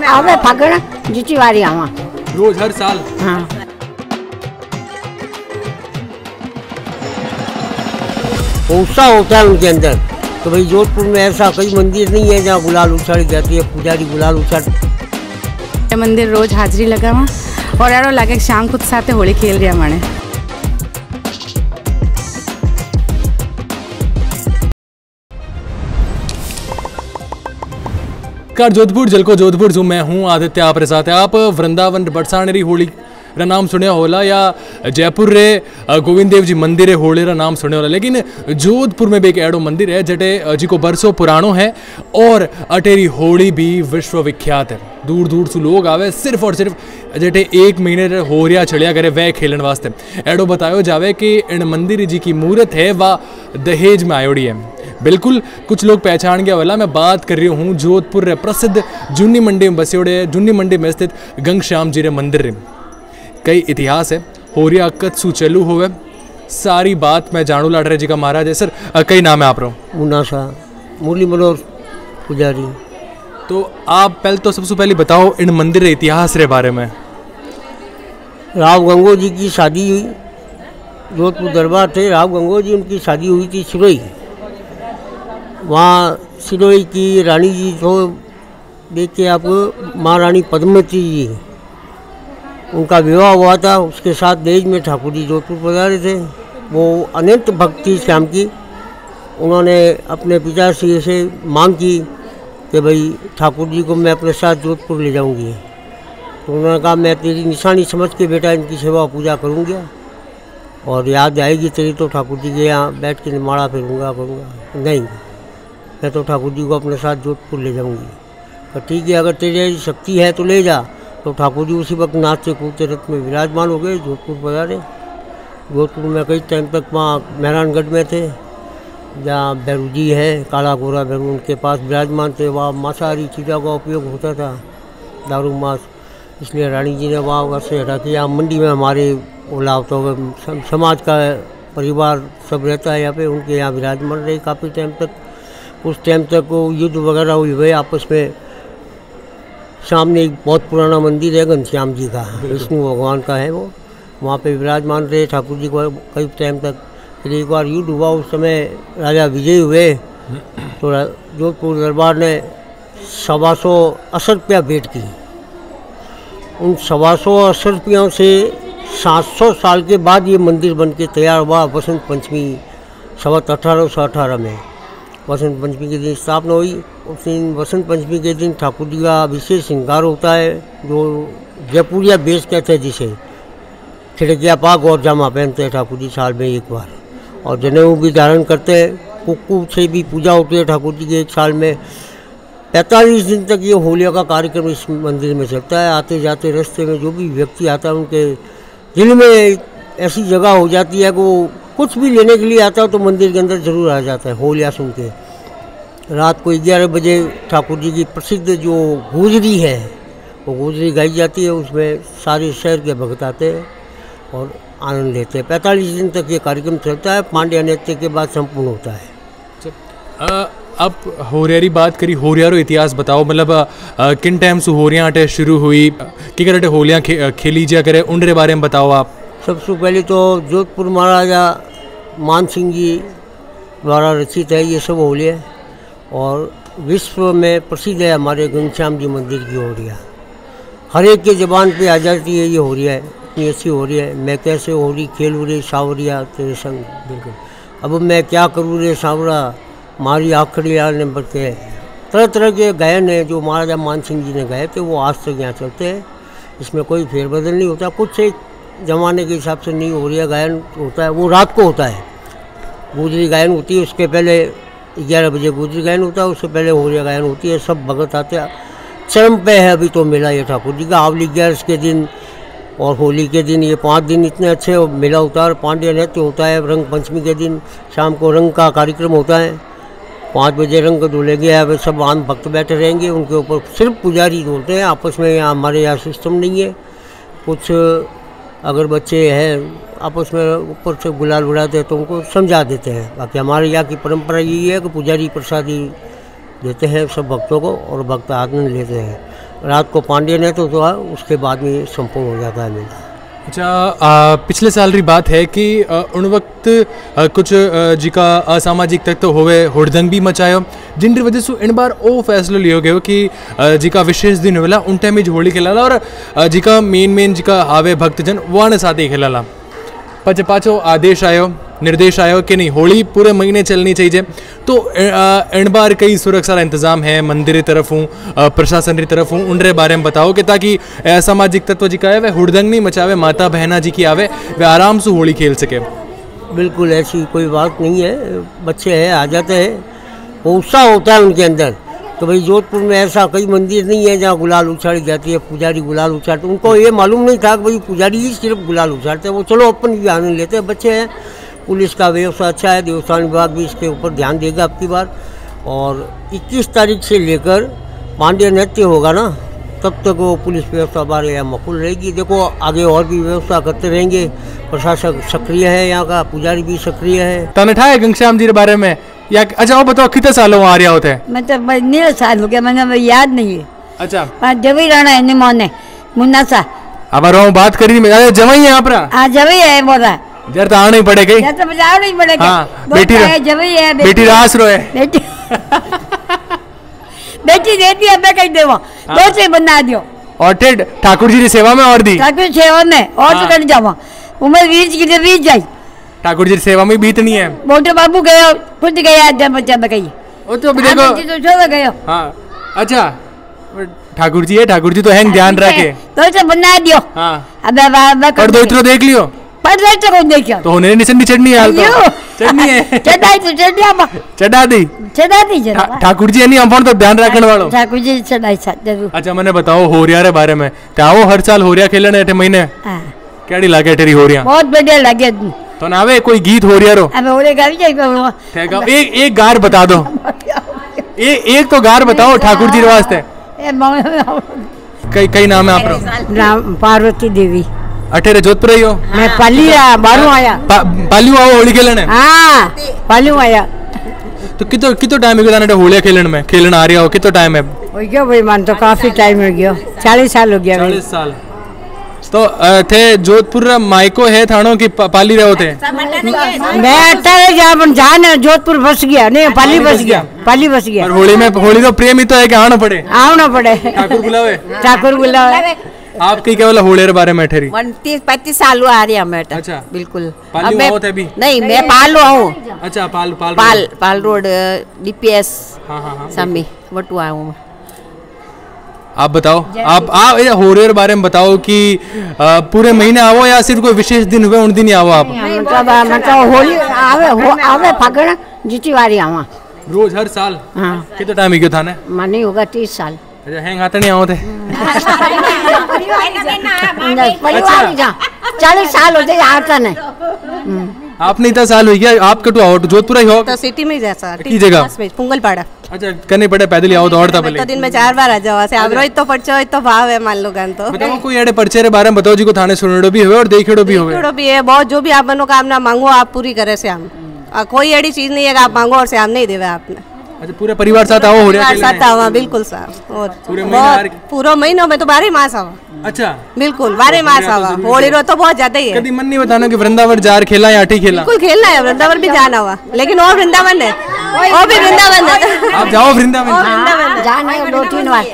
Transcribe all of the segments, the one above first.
आवे फागण जिची वारी आवा रोज हर साल। हाँ। उत्साह होता है उनके अंदर। तो भाई जोधपुर में ऐसा कई मंदिर नहीं है जहाँ गुलाल उछाड़ी जाती है, पुजारी गुलाल उछाड़। मंदिर रोज हाजरी लगावा और यारो लगे शाम खुद साथे होली खेल रहा माने। जोधपुर जलको जोधपुर जो मैं हूँ आदित्य आपरे साथ है। आप वृंदावन बरसानेरी होली रा नाम सुने होला या जयपुर रे गोविंद देव जी मंदिर है होली रा नाम सुने होला, लेकिन जोधपुर में भी एक ऐडो मंदिर है जटे जी को बरसों पुरानो है और अटेरी होली भी विश्व विख्यात है। दूर दूर से लोग आवे सिर्फ और सिर्फ जटे एक महीने होरिया चढ़िया करे वह खेलन वास्ते। ऐडो बतायो जावे कि इन मंदिर जी की मूर्त है वह दहेज में आयोड़ी है। बिल्कुल कुछ लोग पहचान गया वाला मैं बात कर रही हूँ जोधपुर रे प्रसिद्ध जुन्नी मंडी में बसे जुन्नी मंडी में स्थित गंगश्याम जी रे मंदिर रे। कई इतिहास है होरिया कत्सु चलू होवे सारी बात मैं जानू लाडरे जी का महाराज है। सर कई नाम है आप रो? मुन्ना शाह, मुरली मनोहर पुजारी। तो आप पहले तो सबसे पहले बताओ इन मंदिर इतिहास रे बारे में। राव गंगो जी की शादी हुई, जोधपुर दरबार थे, राव गंगो जी उनकी शादी हुई थी सिरोही। वहाँ सिरोही की रानी जी तो देख के आपको महारानी पद्मावती जी, उनका विवाह हुआ था। उसके साथ दहेज में ठाकुर जी जोधपुर पधारे थे। वो अनंत भक्त थी श्याम की। उन्होंने अपने पिताश्री से मांग की कि भाई ठाकुर जी को मैं अपने साथ जोधपुर ले जाऊंगी। तो उन्होंने कहा मैं तेरी निशानी समझ के बेटा इनकी सेवा पूजा करूंगा और याद आएगी तेरी तो ठाकुर जी के यहाँ बैठ के निमाड़ा फिरूँगा करूँगा। नहीं, मैं तो ठाकुर जी को अपने साथ जोधपुर ले जाऊंगी। तो ठीक है, अगर तेरी शक्ति है तो ले जा। तो ठाकुर जी उसी वक्त नाचते कूदते रथ में विराजमान हो गए, जोधपुर पधारे। जोधपुर में कई टाइम तक वहाँ मेहरानगढ़ में थे, जहाँ भैरू जी है काला गोरा भैरू, उनके पास विराजमान थे। वहाँ मांसाहारी चीज़ों का उपयोग होता था, दारू मांस, इसलिए रानी जी ने वहाँ वैसे हटा के यहाँ मंडी में हमारे ओला होता हुआ समाज का परिवार सब रहता है यहाँ पे, उनके यहाँ विराजमान रहे काफ़ी टाइम तक। उस टाइम तक वो युद्ध वगैरह हुए आपस में। सामने एक बहुत पुराना मंदिर है घनश्याम जी का, विष्णु भगवान का है वो, वहाँ पे विराजमान रहे ठाकुर जी को कई टाइम तक। फिर एक बार युद्ध हुआ, उस समय राजा विजय हुए तो जोधपुर दरबार ने 125 रुपया भेंट की। उन 125 रुपयों से 700 साल के बाद ये मंदिर बन के तैयार हुआ। वसंत पंचमी 1818 में वसंत पंचमी के दिन स्थापना हुई। उस दिन वसंत पंचमी के दिन ठाकुर जी का विशेष श्रृंगार होता है, जो जयपुरिया बेस कहते हैं, जिसे खिड़किया पाग और जामा पहनते हैं ठाकुर जी साल में एक बार, और जनेऊ भी धारण करते हैं। कुक्कू से भी पूजा होती है ठाकुर जी की एक साल में। 45 दिन तक ये होलिया का कार्यक्रम इस मंदिर में चलता है। आते जाते रास्ते में जो भी व्यक्ति आता है उनके दिल में ऐसी जगह हो जाती है कि वो कुछ भी लेने के लिए आता है तो मंदिर के अंदर जरूर आ जाता है होलिया सुन के। रात को 11 बजे ठाकुर जी की प्रसिद्ध जो गुजरी है वो गुजरी गाई जाती है। उसमें सारे शहर के भक्त आते हैं और आनंद लेते हैं। 45 दिन तक ये कार्यक्रम चलता है। पांड्या नृत्य के बाद संपूर्ण होता है। अब होरियारी बात करी, होरियारो इतिहास बताओ, मतलब किन टाइम से होरियाँ अटे शुरू हुई, कि करटे होलियाँ खेली जा करे, उनके बारे में बताओ आप। सबसे पहले तो जोधपुर महाराजा मान सिंह जी द्वारा रचित है ये सब होलियाँ, और विश्व में प्रसिद्ध है हमारे घनश्याम जी मंदिर की होलियाँ। हर एक के ज़बान पे आ जाती है ये होलियाँ, इतनी अच्छी होलियाँ है। मैं कैसे होली खेलूँ रे सावरिया तेरे संग, बिल्कुल। अब मैं क्या करूँ रे सावरा मारी आखड़ी यार ने बढ़ के। तरह तरह के गायन है जो महाराजा मान सिंह जी ने गाए थे, वो आज तक यहाँ चलते हैं। इसमें कोई फेरबदल नहीं होता। कुछ एक जमाने के हिसाब से नहीं हो रही है गायन होता है, वो रात को होता है। गुजरी गायन होती है, उसके पहले 11 बजे गुजरी गायन होता है, उससे पहले होलिया गायन होती है। सब भगत आते हैं। चरम पे है अभी तो मेला ये ठाकुर जी का। आवली 11 के दिन और होली के दिन ये 5 दिन इतने अच्छे मेला होता है। पांड्या नृत्य होता है। रंग पंचमी के दिन शाम को रंग का कार्यक्रम होता है। 5 बजे रंग धुलेंगे, अब सब आम भक्त बैठे रहेंगे, उनके ऊपर सिर्फ पुजारी धोते हैं। आपस में यहाँ हमारे यहाँ सिस्टम नहीं है। कुछ अगर बच्चे हैं आपस में ऊपर से गुलाल उड़ाते हैं तो उनको समझा देते हैं। बाकी हमारे यहाँ की परंपरा यही है कि पुजारी प्रसादी देते हैं सब भक्तों को और भक्त आनंद लेते हैं। रात को पांडे ने तो उसके बाद में संपूर्ण हो जाता है मेला। अच्छा, पिछले साल री बात है कि उन वक्त कुछ जी का असामाजिक तत्व होवे हुड़दंग भी मचायो, जिन वजह से इन बार ओ फैसलो लियो गयो कि जी का विशेष दिन होला उन टाइम में होली खेलाला और जी का मेन जी का आवे भक्तजन वाने साथ ही खेलाला। पाछो आदेश आयो, निर्देश आयो कि नहीं होली पूरे महीने चलनी चाहिए, तो इन बार कई सुरक्षा इंतजाम है मंदिर की तरफ हूँ, प्रशासन की तरफ हूँ, उनके बारे में बताओ कि ताकि असामाजिक तत्व जी का है वह हुड़दंग नहीं मचावे, माता बहना जी की आवे वे आराम से होली खेल सके। बिल्कुल ऐसी कोई बात नहीं है, बच्चे हैं आ जाते हैं, वो उत्साह होता है उनके अंदर। तो भाई जोधपुर में ऐसा कई मंदिर नहीं है जहाँ गुलाल उछाली जाती है, पुजारी गुलाल उछालते, उनको ये मालूम नहीं था कि भाई पुजारी ही सिर्फ गुलाल उछालते हैं, वो चलो अपन भी आनंद लेते हैं। बच्चे हैं, पुलिस का व्यवस्था अच्छा है, देवस्थान विभाग भी इसके ऊपर ध्यान देगा अब की बार। और 21 तारीख से लेकर पांड्य नृत्य होगा ना, तब तक वो पुलिस व्यवस्था बार यहाँ मकुल रहेगी। देखो आगे और भी व्यवस्था करते रहेंगे, प्रशासन सक्रिय है, यहाँ का पुजारी भी सक्रिय है। तनठा है घनश्याम जी के बारे में या अच्छा वो बताओ कितने सालों आ रहा होते हैं? मतलब 9 साल हो गया, मैंने याद नहीं है। अच्छा, जवई राणा है मोने मुन्ना सा अब बात करी जवई है यहाँ पर। हाँ जवई है बोला जर तो आना ही पड़ेगा, जर तो बजाना ही पड़ेगा। हाँ, जवई है, बेटी रास रो है, बेटी बेटी देती है, मैं कह देवा दो से बना दियो और ठाकुर जी की सेवा में और दी, ठाकुर सेवा में और तो कर जावा उम्र 20 की 20 जाई, ठाकुर जी की सेवा में बीतनी है। मोटे बाबू गयो, खुद गया जब बच्चा में गई वो तो देखो तो गयो। हाँ अच्छा, ठाकुर जी है, ठाकुर जी तो हैंग ध्यान रखे तो से बना दियो। हाँ अब पर दो इतना देख लियो पर लेट को देखियो तो होने निशानी चढ़नी हाल तो चढ़नी है, चढ़ाई तो चढ़ा दी जरा ठाकुर जी नहीं अपन तो ध्यान रखने वालों ठाकुर जी चढ़ाई जरूर। अच्छा मैंने बताओ होरिया रे बारे में, आओ हर साल होरिया खेलने एटे महीने केड़ी लागे तेरी होरिया? बहुत बढ़िया लगे तो ना वे कोई गीत होरिया रो अब होरे गावी जाई एक गार बता दो, एक तो गार बताओ ठाकुर जी वास्ते। कई नाम है आपरो? नाम पार्वती देवी। अठेरे जोधपुर ही हो? मैं पाली बारू आया पालियो आओ होली खेलने। हाँ पालियो आया। तो कितो टाइम हो गया होली खेलने में, खेलने आ रहा हो कितो टाइम है? हो गया भाई मान तो काफी टाइम हो गया, 40 साल हो गया। 40 साल तो थे जोधपुर मायको है थानों की पाली रहे होते? मैं 18 जान जोधपुर बस गया, नहीं पाली बस गया, पाली बस गया। होली तो प्रेम ही तो है कि आना पड़े ठाकुर बुलावे, ठाकुर बुलावे। आपकी क्या वाला होली के बारे में ठहरी? 35 साल आ रही है मैं। अच्छा बिल्कुल अभी नहीं, मैं पाल हूँ। अच्छा पाल रोड DPS सामी वटू आया हूँ। आप बताओ, आप होली के बारे में बताओ कि पूरे महीने आओ या सिर्फ कोई विशेष दिन हुए उन दिन ही आओ आप? मतलब होली आवे फागण जीती वारी आवा रोज हर साल। हाँ कितना टाइम गयो थाने? मानी होगा 30 साल। अच्छा हैंग आते नहीं आओ थे? 40 साल होते आता नहीं। आपने इतना साल हो गया, आप कटु आओ जोधपुर ही हो? तो सिटी में जैसा की जगह पुंगलपाड़ा। अच्छा करने पड़े पैदल ही आओ तो और था पहले तो दिन में 4 बार आ जाओ से अब रोज तो पर्चो तो भाव है मान लो गन तो बताओ कोई एड़े पर्चे रे बारे में बताओ जी को थाने सुनेड़ो भी होवे और देखेड़ो भी होवे? भी है बहुत, जो भी आप मनोकामना मांगो आप पूरी करे से हम कोई ऐसी चीज नहीं है कि आप मांगो और से हम नहीं देवे आपने। अच्छा पूरे परिवार साथ आओ? परिवार साथ आओ बिल्कुल साहब, और पूरे महीनों में तो 12 मास आओ। अच्छा बिल्कुल 12 मास आवा, होली रो तो बहुत ज्यादा ही है। कभी मन नहीं बताना कि वृंदावन जार खेला या आठी खेला? बिल्कुल खेलना है, वृंदावन भी जाना हुआ, लेकिन और वृंदावन है, वो भी वृंदावन है। आप जाओ वृंदावन जाना 2-3 बार।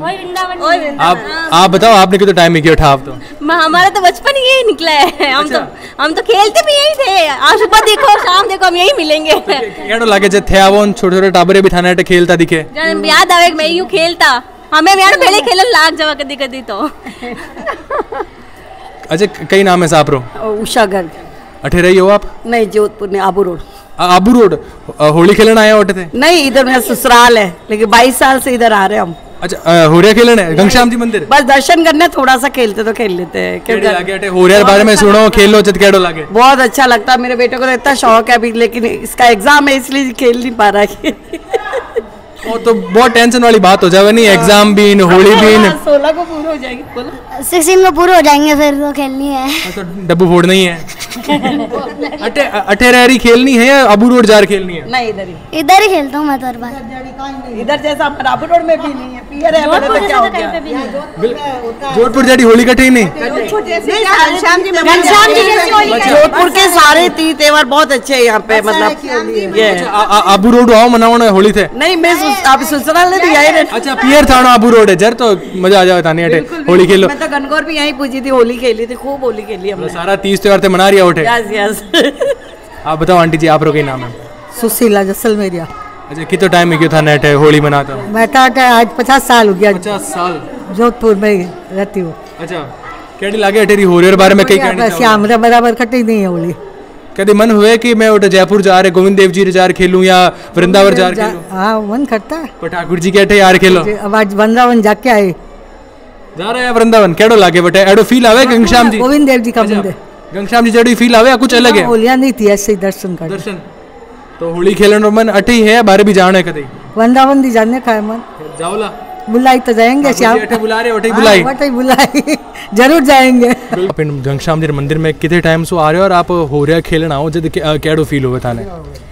आप बताओ आपने कितना टाइम में किया था? आप तो हमारा तो बचपन यही निकला है, हम तो खेलते भी यही थे, आज सुबह देखो शाम देखो हम यही मिलेंगे। केड़ो लागे जे थे आवोन छोटे छोटे टाबरे भी थाने खेलता दिखे? याद आवे मैं यूं खेलता, हमें यार पहले खेलन लाग जावा कदी कदी तो। अच्छा कई नाम है साहब रो? उषा गर्ग। अठे रही हो आप? नहीं जोधपुर में आबू रोड। आबू रोड होली खेलने आए होते थे? नहीं इधर मेरा ससुराल है, लेकिन 22 साल से इधर आ रहे हम। अच्छा होरिया खेलने घनश्याम जी मंदिर? बस दर्शन करने, थोड़ा सा खेलते तो खेल लेते हैं। होरिया बारे में सुनो, खेलो जब केड़ो लागे? बहुत अच्छा लगता है, मेरे बेटे को तो इतना शौक है अभी, लेकिन इसका एग्जाम है इसलिए खेल नहीं पा रहा है। वो तो बहुत टेंशन वाली बात हो जाए नहीं, एग्जाम भी होली भी 16 को पूरा हो जाएगी, 16 को पूरे हो जाएंगे फिर तो खेलनी है। तो डब्बू फोड़ना ही है। अठेरारी खेलनी है या अबू रोड जार खेलनी है? नहीं इधर ही खेलता हूँ मैं तो हर बार। इधर जैसा अबू रोड में भी नहीं है, पियर है बड़े तो क्या हो गया। जोधपुर जैसी होली कटे नहीं। जोधपुर के सारे तीज त्योहार बहुत अच्छे हैं यहाँ पे, मतलब ये अबू रोड आओ मनाओ होली थे। नहीं मैं आप ससुराल नहीं आई रे। अच्छा पियर थाना अबू रोड है जर, तो मजा आ जाए तानी अटे होली खेलो। मैं तो गनगौर भी यहीं पूजी थी, होली खेली थी, खूब होली खेली हमने। सारा तीज त्योहार ते मना रही उठे। Yes yes. आप बताओ आंटी जी, आप लोग नाम है? सुशीला जैसलमेरिया। अच्छा कितना टाइम में क्यों था नेट होली मनाता? मैं तो आज 50 साल हो गया। 50 साल जोधपुर में रहती हूँ। अच्छा केडी लागे अटेरी होली बारे में कई कहनी श्याम बराबर कटी नहीं है होली। कभी मन हुए कि मैं उठे जयपुर जा रहे गोविंद देव जी जार खेलूं या वृंदावन जार खेलूं? हाँ मन करता है। पर ठाकुर जी कहते यार खेलो। अब आज वृंदावन जाके आए। जा रहे हैं वृंदावन, केड़ो लागे बेटे? एडो फील आवे घनश्याम जी? गोविंद देव जी का मंदिर। घनश्याम जी जड़ी फील आवे या कुछ अलग है? होलिया नहीं थी, ऐसे ही दर्शन कर। दर्शन तो होली खेलन रो मन अटे ही है, बारे भी जाने कदे वृंदावन दी जाने का है मन। जाओला बुलाई तो जाएंगे श्याम। बुला रहे उठे बुलाई। वटे बुलाई जरूर जाएंगे। आप घनश्याम जी मंदिर में कितने टाइम से आ रहे हो और आप हो रहा खेलना हो जब केड़ो फील हो थाने?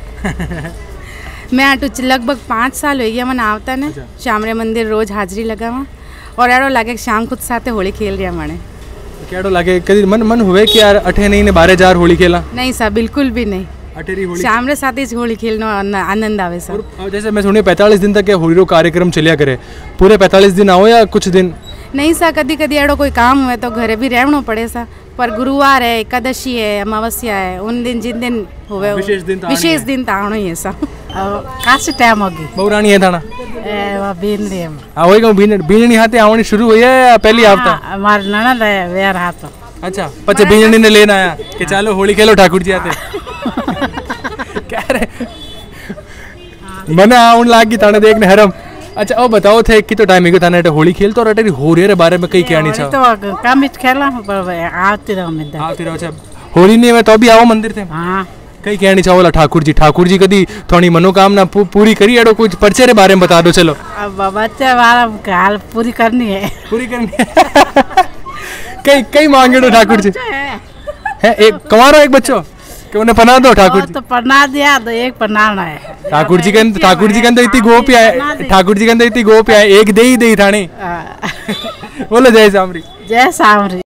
मैं आटू लगभग 5 साल हो गया मन आवता ने श्यामरे मंदिर रोज हाजरी लगावा और एड़ो लागे शाम खुद साथे होली खेल रहा माने। केड़ो लागे कदी मन हुए कि यार अठे नहीं ने 12 जार होली खेला? नहीं सा बिल्कुल भी नहीं। अटेरी होली शाम रे साथ ही होली खेलना आनंद आवे सर। और जैसे मैं सुनिए 45 दिन तक होली रो कार्यक्रम चलिया करे, पूरे 45 दिन आओ या कुछ दिन? नहीं सा कदी कदी एड़ो कोई काम हुए तो घरे भी रहना पड़े सा, पर गुरुवार है, एकादशी है, अमावस्या है, उन दिन जिन दिन होवे विशेष दिन ताणो ही है सा। काश टाइम होगी बहुरानी है थाना ए बीन रे आओ गो बीननी हाथे आवनी शुरू हुई है या पहली आवता? हमार ननद है वेर हाथ। अच्छा पचे बीननी ने लेना आया कि चलो होली खेलो ठाकुर जी आते। क्या रे मने आउन लागी ताने देखने हरम। अच्छा ओ बताओ थे कि तो टाइम ही थाने होली खेल तो अटेरी हो रे बारे में कई कहनी चाहो? तो काम इच खेला पर आती रहो मैं आती रहो। अच्छा होली नहीं है तो भी आओ मंदिर थे? हां कई कहनी चाहो ठाकुर जी कदी थोड़ी मनोकामना पूरी करी एडो कुछ पर्चे रे बारे में बता दो। चलो अब बच्चे वाला हाल पूरी करनी है कई मांगे दो ठाकुर जी है एक कमारो एक बच्चों कि उन्हें पना दो ठाकुर जी। तो पना दिया तो एक पनाना है ठाकुर जी के अंदर इतनी गोपियां है, ठाकुर जी के अंदर इतनी गोपियां है, एक दे ही थाने। बोलो जय सामरी। जय सामरी।